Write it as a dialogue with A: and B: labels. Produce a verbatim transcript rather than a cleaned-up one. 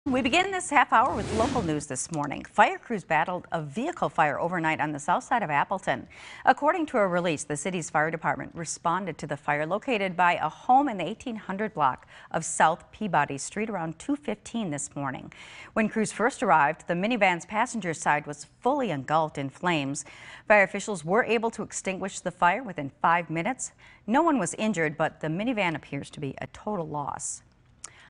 A: We begin this half hour with local news this morning. Fire crews battled a vehicle fire overnight on the south side of Appleton. According to a release, the city's fire department responded to the fire located by a home in the eighteen hundred block of South Peabody Street around two fifteen this morning. When crews first arrived, the minivan's passenger side was fully engulfed in flames. Fire officials were able to extinguish the fire within five minutes. No one was injured, but the minivan appears to be a total loss.